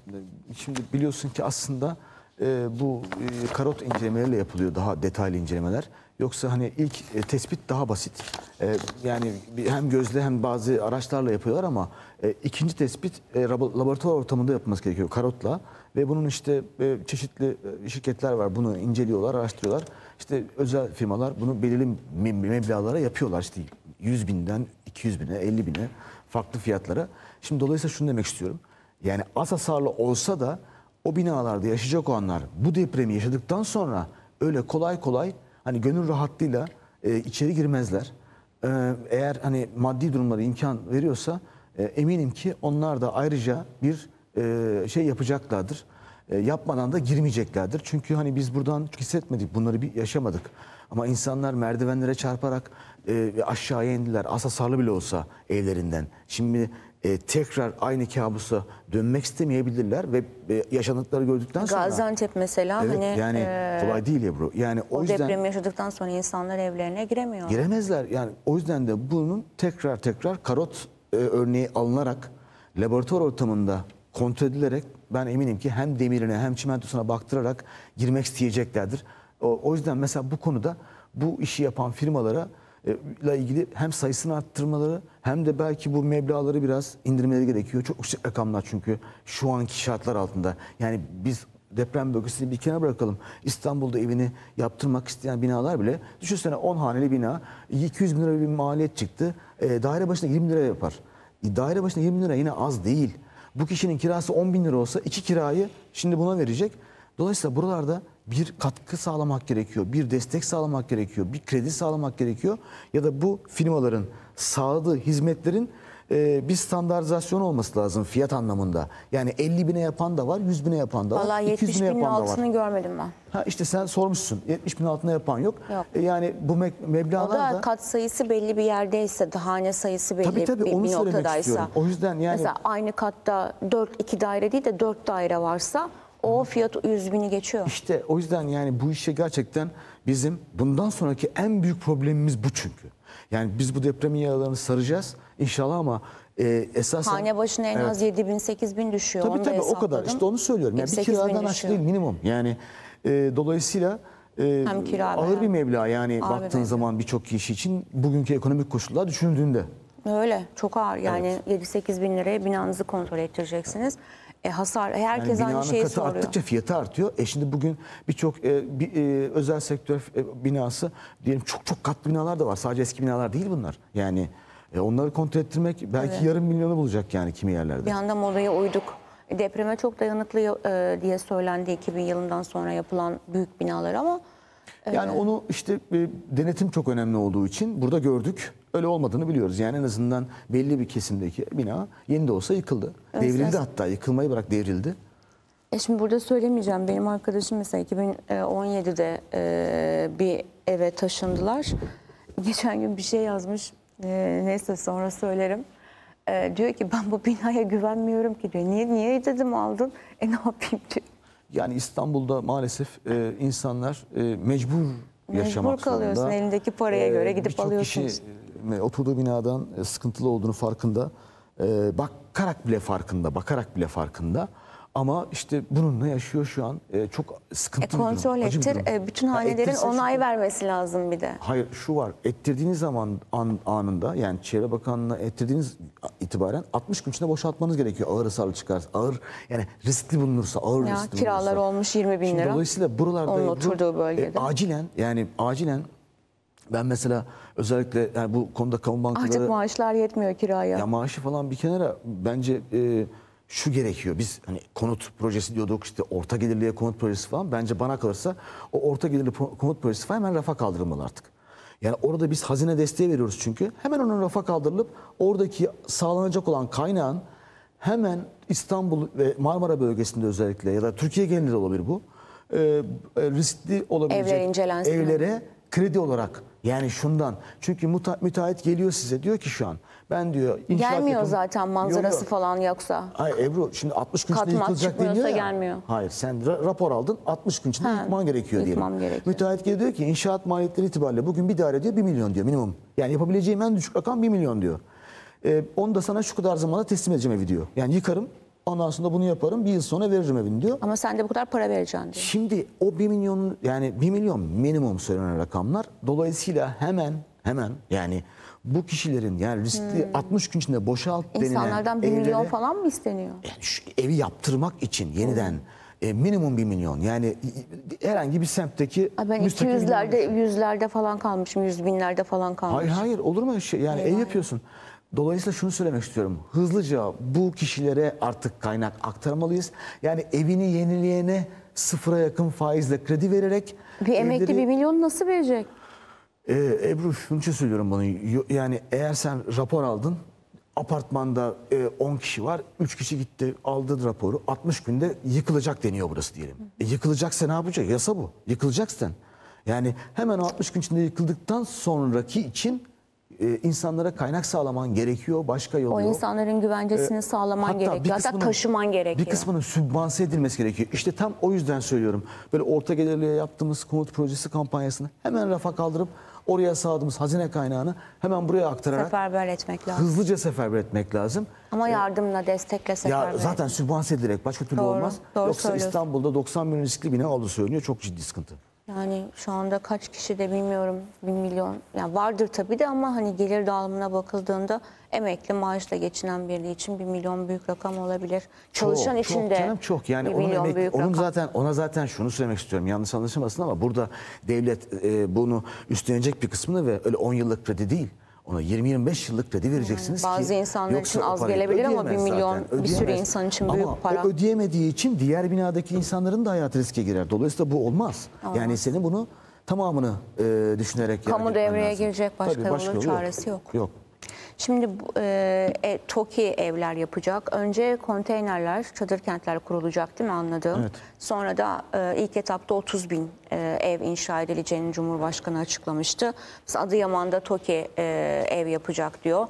Şimdi biliyorsun ki aslında bu karot incelemeleriyle yapılıyor, daha detaylı incelemeler. Yoksa hani ilk tespit daha basit. Yani hem gözle hem bazı araçlarla yapıyorlar ama ikinci tespit laboratuvar ortamında yapılması gerekiyor karotla. Ve bunun işte çeşitli şirketler var, bunu inceliyorlar, araştırıyorlar. İşte özel firmalar bunu belirli meblağlara yapıyorlar. İşte 100 binden 200 bine, 50 bine farklı fiyatlara. Şimdi dolayısıyla şunu demek istiyorum. Yani az hasarlı olsa da o binalarda yaşayacak olanlar bu depremi yaşadıktan sonra öyle kolay kolay hani gönül rahatlığıyla içeri girmezler. Eğer hani maddi durumları imkan veriyorsa eminim ki onlar da ayrıca bir şey yapacaklardır. Yapmadan da girmeyeceklerdir. Çünkü hani biz buradan hissetmedik, bunları bir yaşamadık. Ama insanlar merdivenlere çarparak aşağıya indiler. Az hasarlı bile olsa evlerinden. Şimdi tekrar aynı kabusa dönmek istemeyebilirler ve yaşanıkları gördükten sonra. Gaziantep mesela evet, hani yani kolay değil Ebru. Yani o yüzden depremi yaşadıktan sonra insanlar evlerine giremiyor. giremezler. Yani o yüzden de bunun tekrar karot örneği alınarak laboratuvar ortamında kontrol edilerek ben eminim ki hem demirine hem çimentosuna baktırarak girmek isteyeceklerdir. O yüzden mesela bu konuda bu işi yapan firmalara ile ilgili hem sayısını arttırmaları hem de belki bu meblağları biraz indirmeleri gerekiyor. Çok yüksek rakamlar çünkü şu anki şartlar altında. Yani biz deprem bölgesini bir kenara bırakalım. İstanbul'da evini yaptırmak isteyen binalar bile düşünsene 10 haneli bina 200 bin lira bir maliyet çıktı. Daire başına 20 lira yapar. Daire başına 20 lira yine az değil. Bu kişinin kirası 10 bin lira olsa 2 kirayı şimdi buna verecek. Dolayısıyla buralarda bir katkı sağlamak gerekiyor, bir destek sağlamak gerekiyor, bir kredi sağlamak gerekiyor. Ya da bu firmaların sağladığı hizmetlerin bir standartizasyon olması lazım fiyat anlamında. Yani 50 bine yapan da var, 100 bine yapan da var, Vallahi 200 70 bine binin yapan da var. altını görmedim ben. Ha işte sen sormuşsun, 70 bin altına yapan yok. Yani bu O meblağlar da da... kat sayısı belli bir yerdeyse, hane sayısı belli Tabii, bir onu söylemek noktadaysa. istiyorum. O yüzden yani... Mesela aynı katta 2 daire değil de 4 daire varsa o fiyat 100 bini geçiyor. İşte o yüzden yani bu işe gerçekten bizim bundan sonraki en büyük problemimiz bu çünkü. Yani biz bu depremin yaralarını saracağız inşallah ama esasen... Hane başına en az 7 bin 8 bin düşüyor. Tabii Onu da o kadar. İşte onu söylüyorum. Yani bir kiradan aşağı değil minimum. Yani dolayısıyla hem kira ağır bir meblağ yani baktığın zaman birçok kişi için bugünkü ekonomik koşullar düşünüldüğünde. Öyle çok ağır yani 7-8 bin liraya binanızı kontrol ettireceksiniz. Hasar herkes yani aynı şeyi katı soruyor. Arttıkça fiyatı artıyor. Şimdi bugün birçok özel sektör binası diyelim çok katlı binalar da var. Sadece eski binalar değil bunlar. Yani onları kontrol ettirmek belki yarım milyonu bulacak yani kimi yerlerde. Bir anda modaya uyduk. Depreme çok dayanıklı diye söylendi 2000 yılından sonra yapılan büyük binalar ama... Yani onu işte denetim çok önemli olduğu için burada gördük. Öyle olmadığını biliyoruz. Yani en azından belli bir kesimdeki bina yeni de olsa yıkıldı. Evet, devrildi hatta. Yıkılmayı bırak devrildi. Şimdi burada söylemeyeceğim. Benim arkadaşım mesela 2017'de bir eve taşındılar. Geçen gün bir şey yazmış. Neyse sonra söylerim. Diyor ki ben bu binaya güvenmiyorum ki diyor. Niye dedim aldın? Ne yapayım diyor. Yani İstanbul'da maalesef insanlar mecbur yaşamak kalıyorsun zorunda. elindeki paraya göre gidip alıyorsun. Birçok kişi oturduğu binadan sıkıntılı olduğunu farkında. Bakarak bile farkında. Ama işte bununla yaşıyor şu an. Çok sıkıntılı bir durum. Kontrol ettir. Bütün hanelerin onay vermesi lazım bir de. Hayır şu var. Ettirdiğiniz zaman anında yani Çevre Bakanlığı'na ettirdiğiniz itibaren 60 gün içinde boşaltmanız gerekiyor. Ağır hasarlı çıkarsa. Ağır yani riskli bulunursa. Kiralar olmuş 20 bin lira. Dolayısıyla buralarda onun oturduğu bölgede. Acilen ben mesela özellikle yani bu konuda kamu bankaları... Artık maaşlar yetmiyor kiraya. Ya maaşı falan bir kenara bence şu gerekiyor. Biz hani konut projesi diyorduk işte orta gelirliye konut projesi falan. Bence bana kalırsa o orta gelirli konut projesi falan hemen rafa kaldırılmalı artık. Yani orada biz hazine desteği veriyoruz çünkü. Hemen onun rafa kaldırılıp oradaki sağlanacak olan kaynağın hemen İstanbul ve Marmara bölgesinde özellikle ya da Türkiye genelinde olabilir bu. Riskli olabilecek evlere kredi olarak yani şundan. Çünkü müteahhit geliyor size diyor ki şu an ben diyor inşaat gelmiyor zaten manzarası falan yoksa. Hayır Ebru şimdi 60 gün içinde yıkılacak deniyor ya. Gelmiyor. Hayır sen rapor aldın 60 gün içinde yıkman gerekiyor diyelim. Müteahhit geliyor diyor ki inşaat maliyetleri itibariyle bugün bir daire diyor 1 milyon diyor minimum. Yani yapabileceğim en düşük rakam 1 milyon diyor. Onu da sana şu kadar zamanda teslim edeceğim evi diyor. Yani yıkarım Ondan sonra bunu yaparım. Bir yıl sonra veririm evini diyor. Ama sen de bu kadar para vereceksin diyor. Şimdi o 1 milyon, yani 1 milyon minimum söylenen rakamlar. Dolayısıyla hemen yani bu kişilerin yani riskli 60 gün içinde boşalt denilen İnsanlardan 1 milyon evlere, falan mı isteniyor? yani şu evi yaptırmak için yeniden minimum 1 milyon. Yani herhangi bir semtteki Ben müstakil 200'lerde, bina. 100'lerde falan kalmışım, 100 binlerde falan kalmışım. Hayır olur mu öyle şey? Yani ev yapıyorsun. Dolayısıyla şunu söylemek istiyorum. Hızlıca bu kişilere artık kaynak aktarmalıyız. Yani evini yenileyene sıfıra yakın faizle kredi vererek Bir emekli 1 milyon nasıl verecek? Ebru şunun için söylüyorum bunu. Yani eğer sen rapor aldın, apartmanda 10 kişi var, 3 kişi gitti aldı raporu, 60 günde yıkılacak deniyor burası diyelim. Yıkılacaksa ne yapacak? Yasa bu. Yıkılacaksın. Yani hemen o 60 gün içinde yıkıldıktan sonraki için insanlara kaynak sağlaman gerekiyor. Başka yolu O yok. insanların güvencesini sağlaman gerekiyor. Hatta taşıman gerekiyor. Bir kısmının sübvanse edilmesi gerekiyor. İşte tam o yüzden söylüyorum. Böyle orta gelirliye yaptığımız konut projesi kampanyasını hemen rafa kaldırıp oraya sağladığımız hazine kaynağını hemen buraya aktararak Seferber etmek lazım. hızlıca seferber etmek lazım. Ama yardımla, destekle seferber. Ya zaten sübvanse edilerek başka türlü Doğru, olmaz. doğru Yoksa söylüyorsun. İstanbul'da 90 milyon riskli bina olduğu söyleniyor. Çok ciddi sıkıntı. Yani şu anda kaç kişi de bilmiyorum 1 milyon. Yani vardır tabii de ama hani gelir dağılımına bakıldığında emekli maaşla geçinen biri için 1 milyon büyük rakam olabilir. Çalışan Çok, için çok de canım, çok. Yani 1 onun milyon büyük onun rakam. ona zaten şunu söylemek istiyorum. Yanlış anlaşılmasın ama burada devlet bunu üstlenecek bir kısmını ve öyle 10 yıllık kredi değil. Ona 20-25 yıllık kredi vereceksiniz ki. Bazı insanlar yoksa için o az parayı gelebilir ama ödeyemez 1 milyon zaten, bir sürü ödeyemez. insan için Ama büyük para. o ödeyemediği için diğer binadaki insanların da hayatı riske girer. Dolayısıyla bu olmaz. Yani senin bunu tamamını düşünerek Kamu yapman devreye lazım. girecek, başka Tabii, yolu yolu çaresi yok. Yok. Şimdi TOKİ evler yapacak. Önce konteynerler, çadır kentler kurulacak değil mi anladığım? Evet. Sonra da ilk etapta 30 bin ev inşa edileceğini Cumhurbaşkanı açıklamıştı. Mesela Adıyaman'da TOKİ ev yapacak diyor.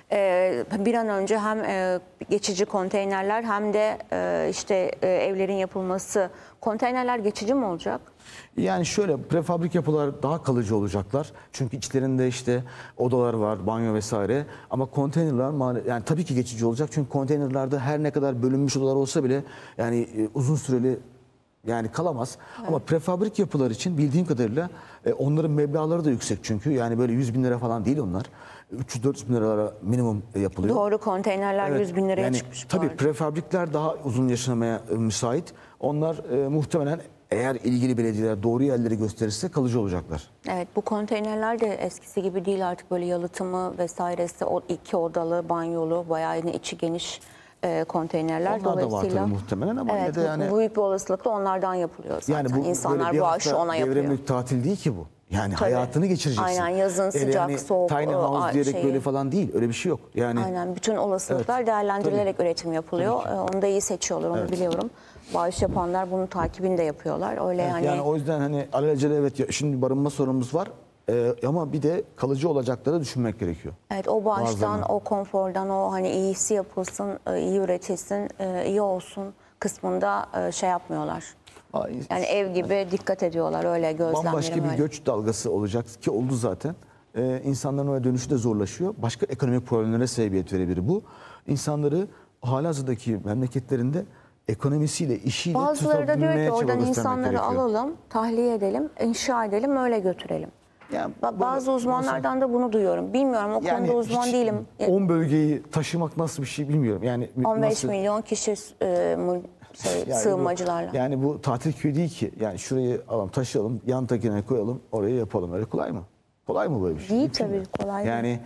Bir an önce hem geçici konteynerler hem de işte evlerin yapılması. Konteynerler geçici mi olacak? Yani şöyle prefabrik yapılar daha kalıcı olacaklar. Çünkü içlerinde işte odalar var, banyo vesaire. Ama konteynerler yani tabii ki geçici olacak. Çünkü konteynerlerde her ne kadar bölünmüş odalar olsa bile yani uzun süreli yani kalamaz. Evet. Ama prefabrik yapılar için bildiğim kadarıyla onların meblağları da yüksek çünkü. Yani böyle 100 bin lira falan değil onlar. 300-400 bin liralara minimum yapılıyor. Doğru, konteynerler 100 bin liraya yani, çıkmış. Tabii prefabrikler daha uzun yaşamaya müsait. Onlar muhtemelen eğer ilgili belediyeler doğru yerleri gösterirse kalıcı olacaklar. Evet, bu konteynerler de eskisi gibi değil artık, böyle yalıtımı vesairesi, o 2 odalı, banyolu, bayağı yine içi geniş konteynerler. Onlar da var tabii muhtemelen ama evet, yine de yani büyük bir olasılıkla onlardan yapılıyor zaten. yani bu İnsanlar böyle bu aşı ona yapıyor. devremlik tatil değil ki bu. Yani Tabii. hayatını geçireceksin. Aynen, yazın sıcak, yani soğuk, tiny house diyerek şeyi. böyle falan değil. Öyle bir şey yok. Yani Aynen, bütün olasılıklar Evet. değerlendirilerek üretim yapılıyor. Onu da iyi seçiyorlar, onu biliyorum. Bağış yapanlar bunun takibini de yapıyorlar. Öyle yani o yüzden hani alelacele evet şimdi barınma sorunumuz var. Ama bir de kalıcı olacakları düşünmek gerekiyor. Evet, o bağıştan, Bazılarına. o konfordan, o hani iyisi yapılsın, iyi üretilsin, iyi olsun kısmında şey yapmıyorlar. Yani ev gibi dikkat ediyorlar, öyle gözlemlerim Bambaşka bir öyle. göç dalgası olacak ki oldu zaten. İnsanların oraya dönüşü de zorlaşıyor. Başka ekonomik problemlere sebebiyet verebilir bu. İnsanları halihazırdaki memleketlerinde ekonomisiyle, işiyle Bazıları da diyor tutabilmeye ki oradan çaba göstermek insanları gerekiyor. alalım, tahliye edelim, inşa edelim, öyle götürelim. Yani Bazı uzmanlardan da bunu duyuyorum. Bilmiyorum, o konuda uzman hiç değilim. 10 bölgeyi taşımak nasıl bir şey bilmiyorum. Yani 15 nasıl, milyon kişi yani sığınmacılarla. Yani bu tatil köyü değil ki. Yani şurayı alalım, taşıyalım, yan takine koyalım, oraya yapalım. Öyle kolay mı? Kolay mı böyle bir şey? Değil Mümkün tabii, mü? kolay değil. Yani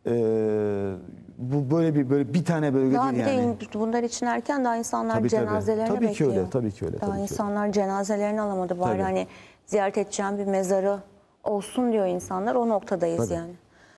bu böyle bir tane bölge Daha değil bir yani. de bunlar için erken, daha insanlar Tabii, tabii. cenazelerini Tabii ki bekliyor. öyle, tabii ki öyle, Daha tabii ki insanlar cenazelerini alamadı. Bari Tabii. hani ziyaret edeceğim bir mezarı olsun diyor insanlar. O noktadayız Tabii. yani.